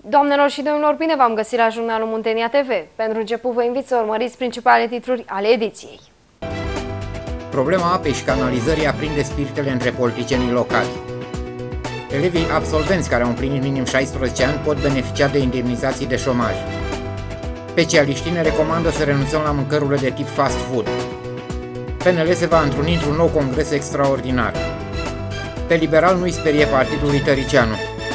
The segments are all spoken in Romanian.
Doamnelor și domnilor, bine v-am găsit la jurnalul Muntenia TV. Pentru început vă invit să urmăriți principalele titluri ale ediției. Problema apei și canalizării aprinde spiritele între politicienii locali. Elevii absolvenți care au împlinit minim 16 ani pot beneficia de indemnizații de șomaj. Specialiștii ne recomandă să renunțăm la mâncărurile de tip fast food. PNL se va întruni într-un nou congres extraordinar. Pe liberal nu-i sperie partidul lui Tăricianu.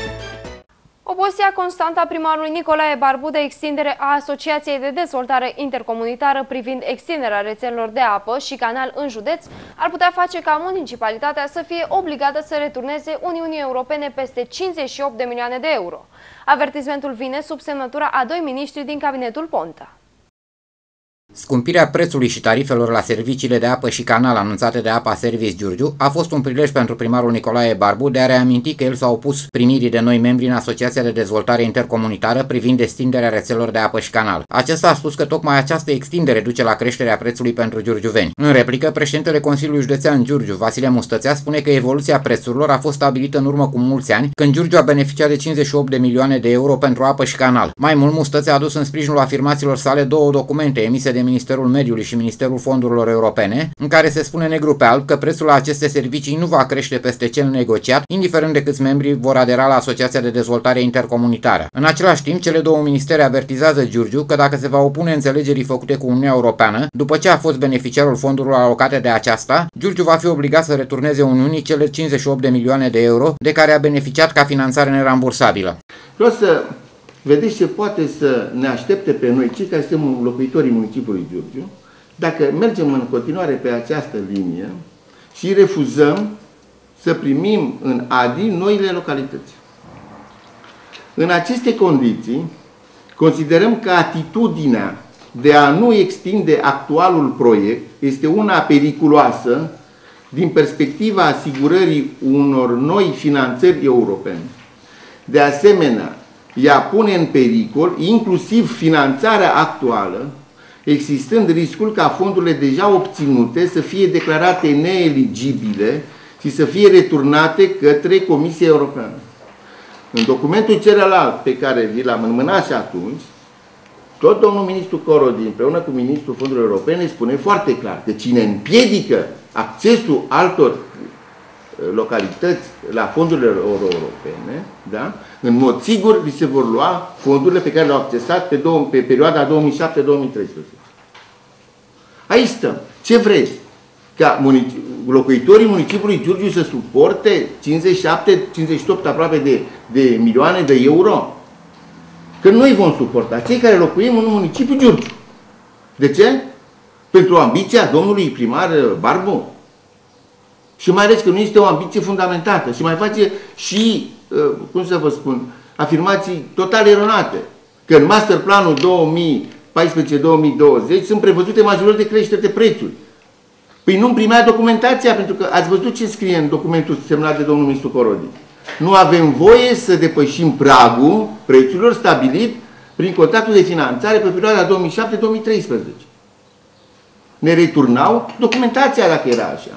Opoziția constantă a primarului Nicolae Barbu de extindere a Asociației de Dezvoltare Intercomunitară privind extinderea rețelelor de apă și canal în județ ar putea face ca municipalitatea să fie obligată să returneze Uniunii Europene peste 58 de milioane de euro. Avertismentul vine sub semnătura a doi miniștri din cabinetul Ponta. Scumpirea prețului și tarifelor la serviciile de apă și canal anunțate de Apa Service Giurgiu a fost un prilej pentru primarul Nicolae Barbu de a reaminti că el s-a opus primirii de noi membri în Asociația de Dezvoltare Intercomunitară privind extinderea rețelelor de apă și canal. Acesta a spus că tocmai această extindere duce la creșterea prețului pentru giurgiuveni. În replică, președintele Consiliului Județean Giurgiu, Vasile Mustățea, spune că evoluția prețurilor a fost stabilită în urmă cu mulți ani, când Giurgiu a beneficiat de 58 de milioane de euro pentru apă și canal. Mai mult, Mustățea a adus în sprijinul afirmațiilor sale două documente emise de Ministerul Mediului și Ministerul Fondurilor Europene, în care se spune negru pe alb că prețul la aceste servicii nu va crește peste cel negociat, indiferent de câți membri vor adera la Asociația de Dezvoltare Intercomunitară. În același timp, cele două ministere avertizează Giurgiu că dacă se va opune înțelegerii făcute cu Uniunea Europeană, după ce a fost beneficiarul fondurilor alocate de aceasta, Giurgiu va fi obligat să returneze Uniunii cele 58 de milioane de euro de care a beneficiat ca finanțare nerambursabilă. Vreau să vedeți ce poate să ne aștepte pe noi, cei care suntem locuitorii municipiului Giurgiu, dacă mergem în continuare pe această linie și refuzăm să primim în ADI noile localități. În aceste condiții, considerăm că atitudinea de a nu extinde actualul proiect este una periculoasă din perspectiva asigurării unor noi finanțări europene. De asemenea, ea pune în pericol inclusiv finanțarea actuală, existând riscul ca fondurile deja obținute să fie declarate neeligibile și să fie returnate către Comisia Europeană. În documentul celălalt pe care vi l-am înmânat și atunci, tot domnul ministru Corodi, împreună cu ministrul Fondurilor Europene, spune foarte clar că cine împiedică accesul altor localități la fondurile europene, da? În mod sigur li se vor lua fondurile pe care le-au accesat pe perioada 2007-2013. Aici stăm. Ce vreți? Ca locuitorii municipiului Giurgiu să suporte 57-58 aproape de milioane de euro? Că noi vom suporta, cei care locuim în municipiul Giurgiu. De ce? Pentru ambiția domnului primar Barbu. Și mai ales că nu este o ambiție fundamentată și mai face și, cum să vă spun, afirmații total eronate. Că în masterplanul 2014-2020 sunt prevăzute majorări de creștere de prețuri. Păi nu-mi primea documentația, pentru că ați văzut ce scrie în documentul semnat de domnul ministru Corodi. Nu avem voie să depășim pragul prețurilor stabilit prin contractul de finanțare pe perioada 2007-2013. Ne returnau documentația dacă era așa.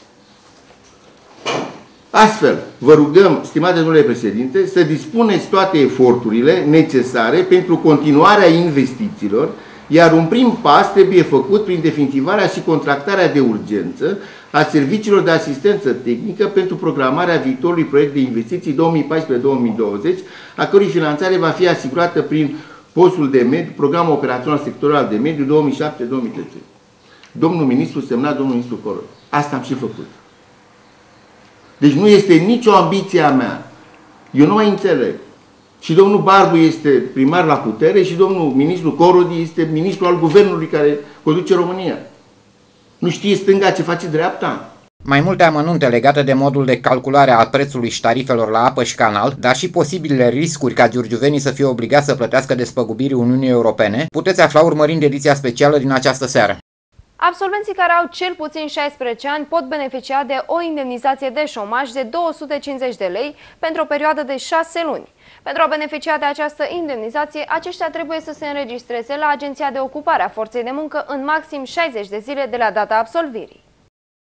Astfel, vă rugăm, stimate domnule președinte, să dispuneți toate eforturile necesare pentru continuarea investițiilor, iar un prim pas trebuie făcut prin definitivarea și contractarea de urgență a serviciilor de asistență tehnică pentru programarea viitorului proiect de investiții 2014-2020, a cărui finanțare va fi asigurată prin postul de mediu, programul operațional sectorial de mediu 2007-2013. Domnul ministru semnat, domnul ministru Corod. Asta am și făcut. Deci nu este nicio ambiție a mea. Eu nu mai înțeleg. Și domnul Barbu este primar la putere și domnul ministru Corodi este ministru al guvernului care conduce România. Nu știe stânga ce face dreapta? Mai multe amănunte legate de modul de calculare a prețului și tarifelor la apă și canal, dar și posibilele riscuri ca giurgiuvenii să fie obligați să plătească despăgubirii Uniunii Europene, puteți afla urmărind ediția specială din această seară. Absolvenții care au cel puțin 16 ani pot beneficia de o indemnizație de șomaj de 250 de lei pentru o perioadă de 6 luni. Pentru a beneficia de această indemnizație, aceștia trebuie să se înregistreze la Agenția de Ocupare a Forței de Muncă în maxim 60 de zile de la data absolvirii.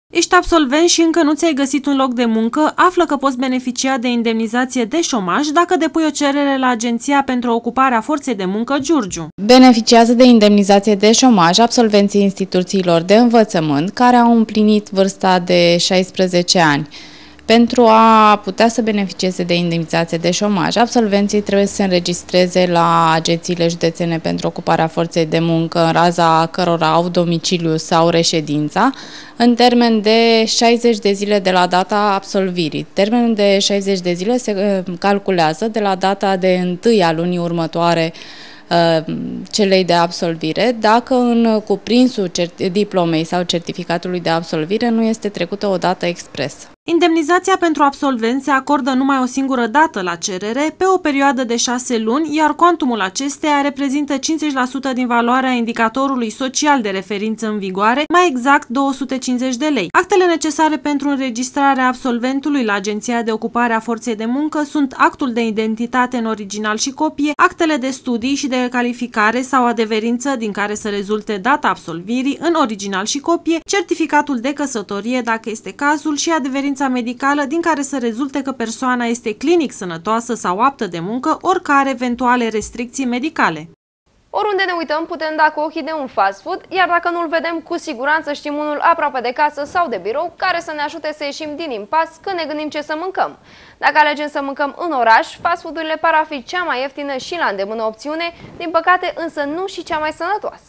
Ești absolvent și încă nu ți-ai găsit un loc de muncă, află că poți beneficia de indemnizație de șomaj dacă depui o cerere la Agenția pentru Ocuparea Forței de Muncă Giurgiu. Beneficiază de indemnizație de șomaj absolvenții instituțiilor de învățământ care au împlinit vârsta de 16 ani. Pentru a putea să beneficieze de indemnizație de șomaj, absolvenții trebuie să se înregistreze la agențiile județene pentru ocuparea forței de muncă, în raza cărora au domiciliu sau reședința, în termen de 60 de zile de la data absolvirii. Termenul de 60 de zile se calculează de la data de 1 a lunii următoare celei de absolvire, dacă în cuprinsul diplomei sau certificatului de absolvire nu este trecută o dată expres. Indemnizația pentru absolvenți se acordă numai o singură dată la cerere, pe o perioadă de 6 luni, iar cuantumul acesteia reprezintă 50% din valoarea indicatorului social de referință în vigoare, mai exact 250 de lei. Actele necesare pentru înregistrarea absolventului la Agenția de Ocupare a Forței de Muncă sunt actul de identitate în original și copie, actele de studii și de calificare sau adeverință din care să rezulte data absolvirii în original și copie, certificatul de căsătorie dacă este cazul și adeverința medicală din care să rezulte că persoana este clinic sănătoasă sau aptă de muncă, oricare eventuale restricții medicale. Oriunde ne uităm, putem da cu ochii de un fast food, iar dacă nu-l vedem, cu siguranță știm unul aproape de casă sau de birou, care să ne ajute să ieșim din impas când ne gândim ce să mâncăm. Dacă alegem să mâncăm în oraș, fast food-urile par a fi cea mai ieftină și la îndemână opțiune, din păcate însă nu și cea mai sănătoasă.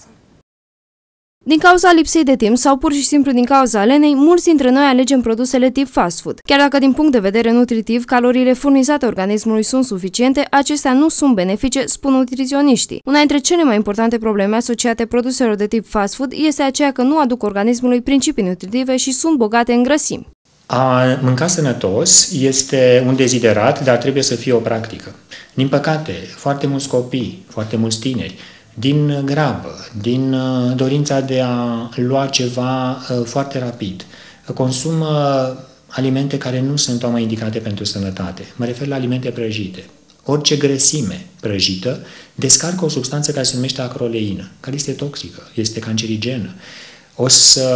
Din cauza lipsei de timp sau pur și simplu din cauza lenei, mulți dintre noi alegem produsele tip fast food. Chiar dacă din punct de vedere nutritiv caloriile furnizate organismului sunt suficiente, acestea nu sunt benefice, spun nutriționiștii. Una dintre cele mai importante probleme asociate produselor de tip fast food este aceea că nu aduc organismului principii nutritive și sunt bogate în grăsimi. A mânca sănătos este un deziderat, dar trebuie să fie o practică. Din păcate, foarte mulți copii, foarte mulți tineri, din grabă, din dorința de a lua ceva foarte rapid, consumă alimente care nu sunt tocmai indicate pentru sănătate. Mă refer la alimente prăjite. Orice grăsime prăjită descarcă o substanță care se numește acroleină, care este toxică, este cancerigenă. O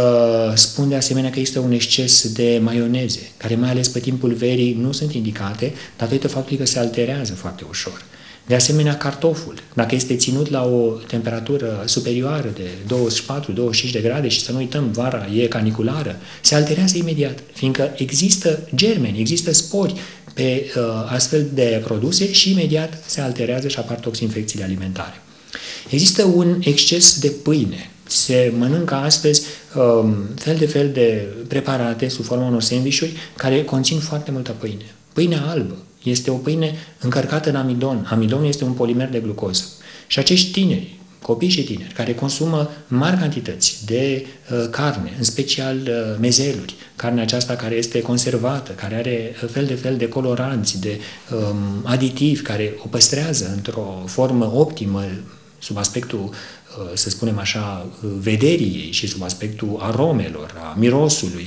să spun de asemenea că există un exces de maioneze, care mai ales pe timpul verii nu sunt indicate, datorită faptului că se alterează foarte ușor. De asemenea, cartoful, dacă este ținut la o temperatură superioară de 24-25 de grade și să nu uităm, vara e caniculară, se alterează imediat, fiindcă există germeni, există spori pe astfel de produse și imediat se alterează și apar toxinfecțiile alimentare. Există un exces de pâine. Se mănâncă astăzi fel de fel de preparate sub forma unor sandvișuri care conțin foarte multă pâine. Pâinea albă este o pâine încărcată în amidon. Amidonul este un polimer de glucoză. Și acești tineri, copii și tineri, care consumă mari cantități de carne, în special mezeluri, carnea aceasta care este conservată, care are fel de coloranți, de aditivi, care o păstrează într-o formă optimă sub aspectul, să spunem așa, vederii ei și sub aspectul aromelor, a mirosului.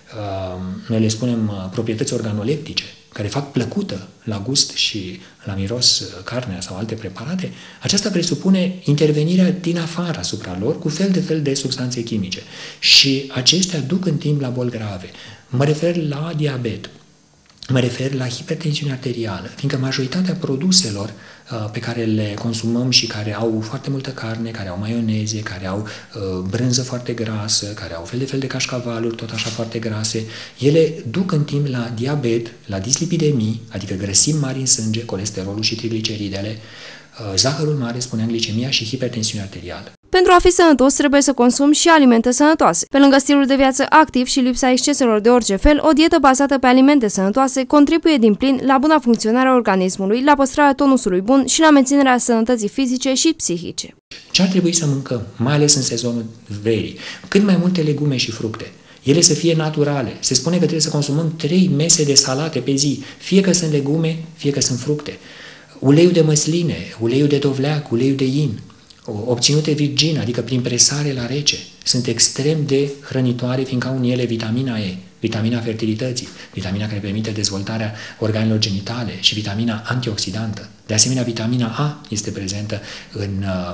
Noi le spunem proprietăți organoleptice, care fac plăcută la gust și la miros carnea sau alte preparate, aceasta presupune intervenirea din afară asupra lor cu fel de substanțe chimice. Și acestea duc în timp la boli grave. Mă refer la diabet, mă refer la hipertensiune arterială, fiindcă majoritatea produselor pe care le consumăm și care au foarte multă carne, care au maioneze, care au brânză foarte grasă, care au fel de cașcavaluri tot așa foarte grase, ele duc în timp la diabet, la dislipidemii, adică grăsimi mari în sânge, colesterolul și trigliceridele, zahărul mare, spuneam, glicemia și hipertensiunea arterială. Pentru a fi sănătos, trebuie să consumi și alimente sănătoase. Pe lângă stilul de viață activ și lipsa exceselor de orice fel, o dietă bazată pe alimente sănătoase contribuie din plin la buna funcționare a organismului, la păstrarea tonusului bun și la menținerea sănătății fizice și psihice. Ce ar trebui să mâncăm, mai ales în sezonul verii? Cât mai multe legume și fructe. Ele să fie naturale. Se spune că trebuie să consumăm 3 mese de salate pe zi, fie că sunt legume, fie că sunt fructe. Uleiul de măsline, uleiul de dovleac, uleiul de in, obținute virgin, adică prin presare la rece, sunt extrem de hrănitoare, fiindcă au în ele vitamina E, vitamina fertilității, vitamina care permite dezvoltarea organelor genitale și vitamina antioxidantă. De asemenea, vitamina A este prezentă în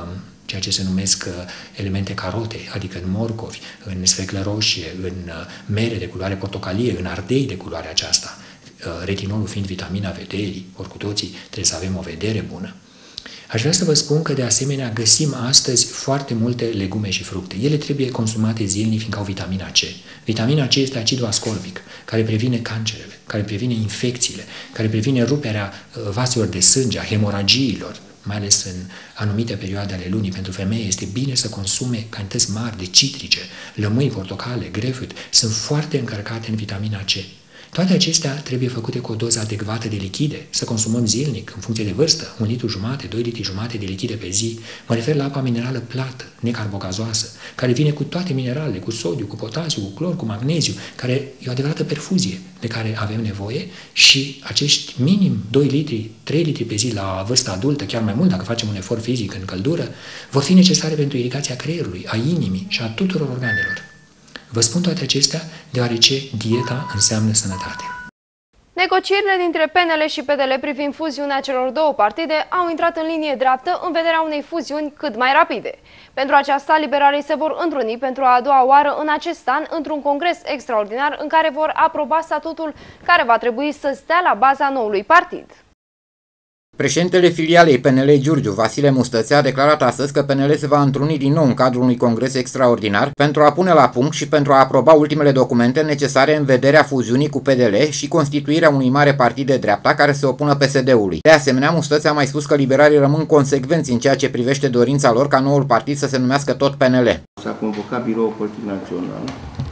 ceea ce se numesc elemente carote, adică în morcovi, în sfeclă roșie, în mere de culoare portocalie, în ardei de culoarea aceasta, retinolul fiind vitamina vederii, ori cu toții trebuie să avem o vedere bună. Aș vrea să vă spun că de asemenea găsim astăzi foarte multe legume și fructe. Ele trebuie consumate zilnic fiindcă au vitamina C. Vitamina C este acidul ascorbic, care previne cancerele, care previne infecțiile, care previne ruperea vaselor de sânge, a hemoragiilor, mai ales în anumite perioade ale lunii. Pentru femeie este bine să consume cantități mari de citrice, lămâi, portocale, grapefruit, sunt foarte încărcate în vitamina C. Toate acestea trebuie făcute cu o doză adecvată de lichide, să consumăm zilnic, în funcție de vârstă, 1,5 litri, 2,5 litri de lichide pe zi. Mă refer la apa minerală plată, necarbogazoasă, care vine cu toate mineralele, cu sodiu, cu potasiu, cu clor, cu magneziu, care e o adevărată perfuzie de care avem nevoie și acești minim 2 litri, 3 litri pe zi la vârsta adultă, chiar mai mult dacă facem un efort fizic în căldură, vor fi necesare pentru irigația creierului, a inimii și a tuturor organelor. Vă spun toate acestea deoarece dieta înseamnă sănătate. Negocierile dintre PNL și PDL privind fuziunea celor două partide au intrat în linie dreaptă în vederea unei fuziuni cât mai rapide. Pentru aceasta, liberalii se vor întruni pentru a doua oară în acest an într-un congres extraordinar în care vor aproba statutul care va trebui să stea la baza noului partid. Președintele filialei PNL Giurgiu, Vasile Mustățea, a declarat astăzi că PNL se va întruni din nou în cadrul unui congres extraordinar pentru a pune la punct și pentru a aproba ultimele documente necesare în vederea fuziunii cu PDL și constituirea unui mare partid de dreapta care se opună PSD-ului. De asemenea, Mustățea a mai spus că liberalii rămân consecvenți în ceea ce privește dorința lor ca noul partid să se numească tot PNL. S-a convocat Biroul Politic Național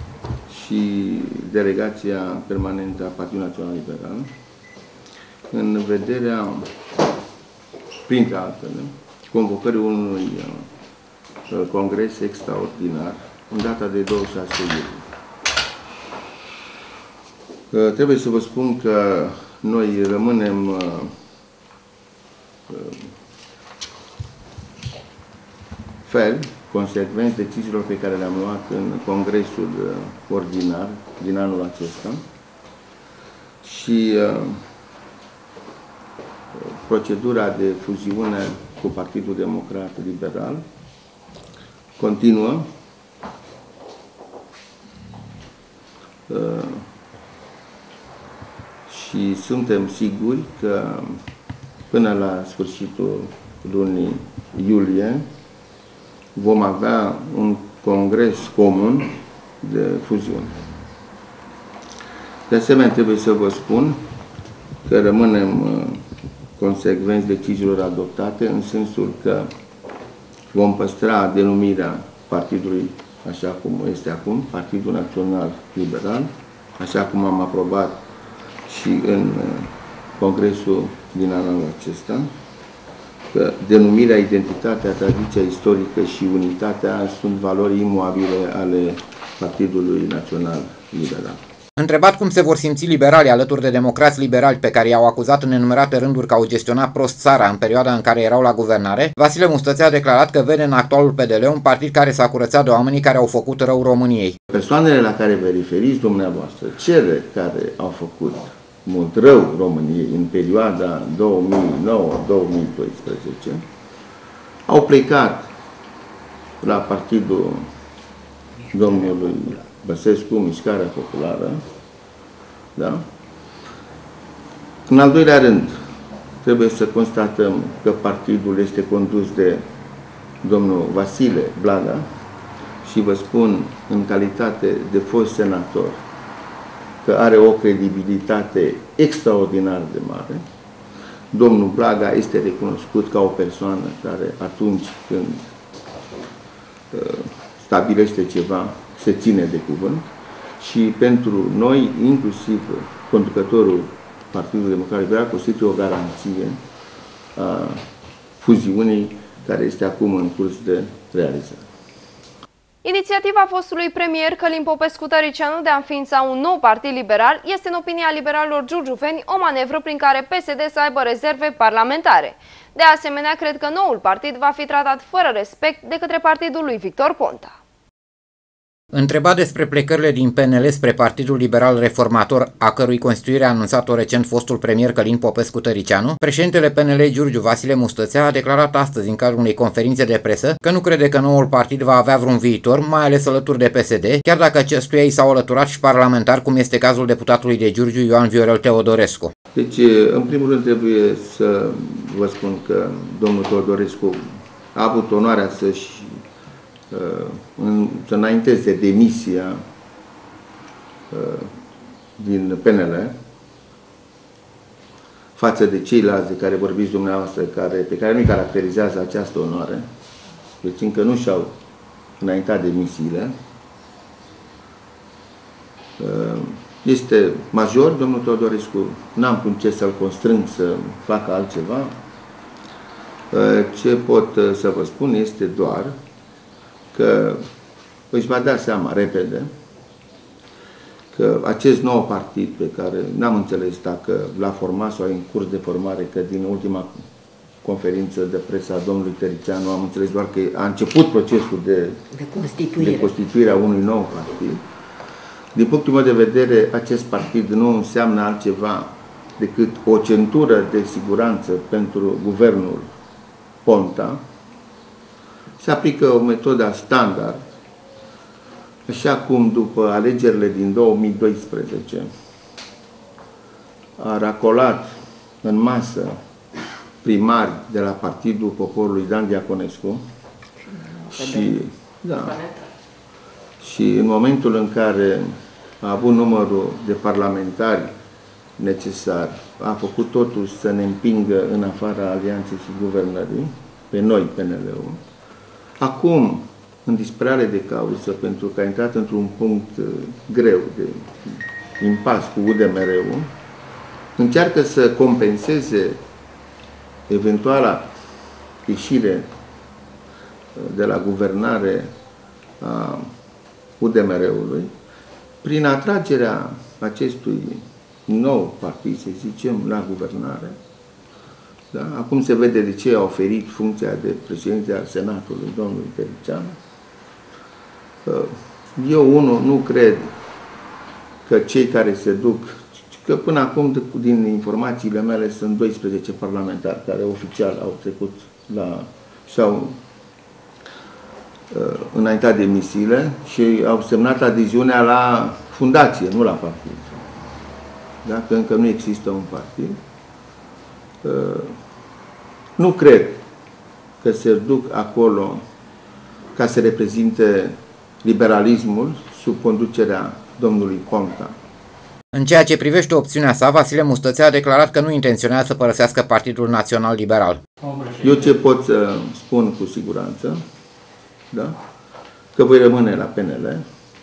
și delegația permanentă a Partidului Național Liberal în vederea, printre altele, convocării unui congres extraordinar în data de 26 iulie. Trebuie să vă spun că noi rămânem fermi, consecvenți deciziilor pe care le-am luat în congresul ordinar din anul acesta și procedura de fuziune cu Partidul Democrat Liberal continuă și suntem siguri că până la sfârșitul lunii iulie vom avea un congres comun de fuziune. De asemenea, trebuie să vă spun că rămânem consecvenți deciziilor adoptate, în sensul că vom păstra denumirea partidului așa cum este acum, Partidul Național Liberal, așa cum am aprobat și în congresul din anul acesta, că denumirea, identitatea, tradiția istorică și unitatea sunt valori imuabile ale Partidului Național Liberal. Întrebat cum se vor simți liberalii alături de democrați liberali pe care i-au acuzat în nenumărate rânduri că au gestionat prost țara în perioada în care erau la guvernare, Vasile Mustățea a declarat că vede în actualul PDL un partid care s-a curățat de oamenii care au făcut rău României. Persoanele la care vă referiți dumneavoastră, cele care au făcut mult rău României în perioada 2009-2012, au plecat la partidul domnului Băsescu, Mișcarea Populară, da? În al doilea rând, trebuie să constatăm că partidul este condus de domnul Vasile Blaga și vă spun în calitate de fost senator că are o credibilitate extraordinar de mare. Domnul Blaga este recunoscut ca o persoană care atunci când stabilește ceva, se ține de cuvânt și pentru noi, inclusiv conducătorul Partidului Democrat Liberal, constituie o garanție a fuziunii care este acum în curs de realizare. Inițiativa fostului premier Călin Popescu-Tăricianu de a înființa un nou partid liberal este, în opinia liberalilor giurgiuveni, o manevră prin care PSD să aibă rezerve parlamentare. De asemenea, cred că noul partid va fi tratat fără respect de către partidul lui Victor Ponta. Întrebat despre plecările din PNL spre Partidul Liberal Reformator, a cărui constituire a anunțat-o recent fostul premier Călin Popescu-Tăricianu, președintele PNL Giurgiu Vasile Mustățea a declarat astăzi în cadrul unei conferințe de presă că nu crede că noul partid va avea vreun viitor, mai ales alături de PSD, chiar dacă acestuia i s-au alăturat și parlamentari, cum este cazul deputatului de Giurgiu Ioan Viorel Teodorescu. Deci, în primul rând trebuie să vă spun că domnul Teodorescu a avut onoarea să înainteze demisia din PNL față de ceilalți de care vorbiți dumneavoastră, pe care nu-i caracterizează această onoare. Deci încă nu și-au înaintat demisiile. Este major, domnul Teodorescu, n-am cum ce să-l constrâng să facă altceva. Ce pot să vă spun este doar că își va da seama repede că acest nou partid pe care n-am înțeles dacă l-a format sau e în curs de formare, că din ultima conferință de presă a domnului Tăricianu am înțeles doar că a început procesul de constituire a unui nou partid. Din punctul meu de vedere, acest partid nu înseamnă altceva decât o centură de siguranță pentru guvernul Ponta. Se aplică o metodă standard, așa cum după alegerile din 2012 a racolat în masă primari de la Partidul Poporului Dan Diaconescu și în momentul în care a avut numărul de parlamentari necesar, a făcut totul să ne împingă în afara alianței și guvernării, pe noi, PNL-ul. Acum, în disperare de cauză, pentru că a intrat într-un punct greu de impas cu UDMR-ul, încearcă să compenseze eventuala ieșire de la guvernare a UDMR-ului prin atragerea acestui nou partid, să zicem, la guvernare. Da? Acum se vede de ce a oferit funcția de președinte al Senatului domnului Tăricianu. Eu, unul, nu cred că cei care se duc, că până acum, din informațiile mele, sunt 12 parlamentari care oficial au trecut și-au înaintat demisiile și au semnat adeziunea la fundație, nu la partid. Da? Că încă nu există un partid. Nu cred că se duc acolo ca să reprezinte liberalismul sub conducerea domnului Ponta. În ceea ce privește opțiunea sa, Vasile Mustățea a declarat că nu intenționează să părăsească Partidul Național Liberal. Eu ce pot să spun cu siguranță, da? Că voi rămâne la PNL.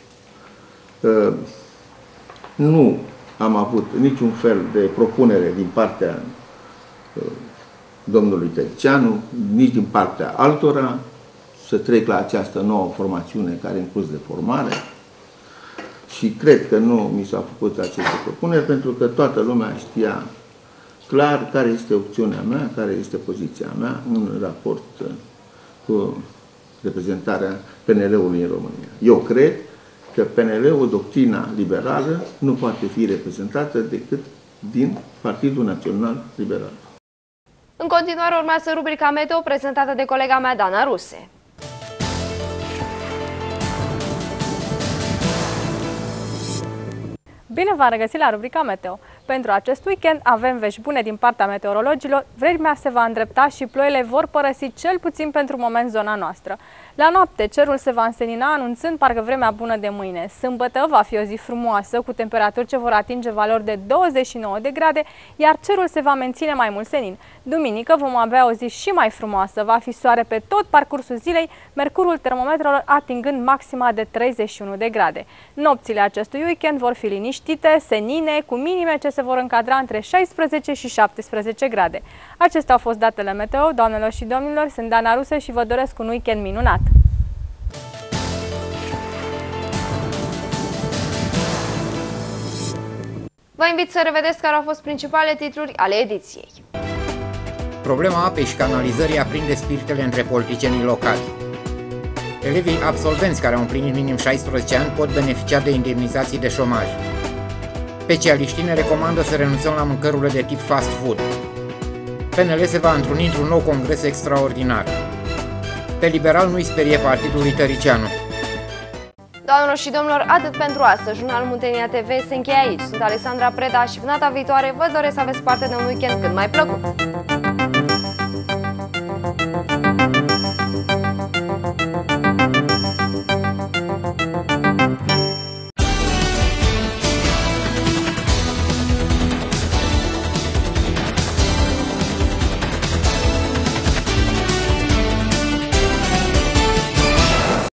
Nu am avut niciun fel de propunere din partea domnului Tăricianu, nici din partea altora, să trec la această nouă formațiune care e în curs de formare. Și cred că nu mi s-au făcut aceste propuneri, pentru că toată lumea știa clar care este opțiunea mea, care este poziția mea în raport cu reprezentarea PNL-ului în România. Eu cred că PNL-ul, doctrina liberală, nu poate fi reprezentată decât din Partidul Național Liberal. În continuare urmează rubrica Meteo prezentată de colega mea Dana Ruse. Bine v-am regăsit la rubrica Meteo. Pentru acest weekend avem vești bune din partea meteorologilor, vremea se va îndrepta și ploile vor părăsi cel puțin pentru moment zona noastră. La noapte, cerul se va însenina, anunțând parcă vremea bună de mâine. Sâmbătă va fi o zi frumoasă, cu temperaturi ce vor atinge valori de 29 de grade, iar cerul se va menține mai mult senin. Duminică vom avea o zi și mai frumoasă, va fi soare pe tot parcursul zilei, mercurul termometrelor atingând maxima de 31 de grade. Nopțile acestui weekend vor fi liniștite, senine, cu minime ce se vor încadra între 16 și 17 grade. Acestea au fost datele meteo, doamnelor și domnilor, sunt Dana Ruse și vă doresc un weekend minunat! Vă invit să revedeți care au fost principalele titluri ale ediției. Problema apei și canalizării aprinde spiritele între politicienii locali. Elevii absolvenți care au împlinit minim 16 ani pot beneficia de indemnizații de șomaj. Specialiștii ne recomandă să renunțăm la mâncărurile de tip fast food. PNL se va întruni într-un nou congres extraordinar. Pe liberal nu-i sperie partidul lui Tăricianu. Doamnelor și domnilor, atât pentru astăzi. Jurnalul Muntenia TV se încheie aici. Sunt Alexandra Preda și până data viitoare vă doresc să aveți parte de un weekend cât mai plăcut.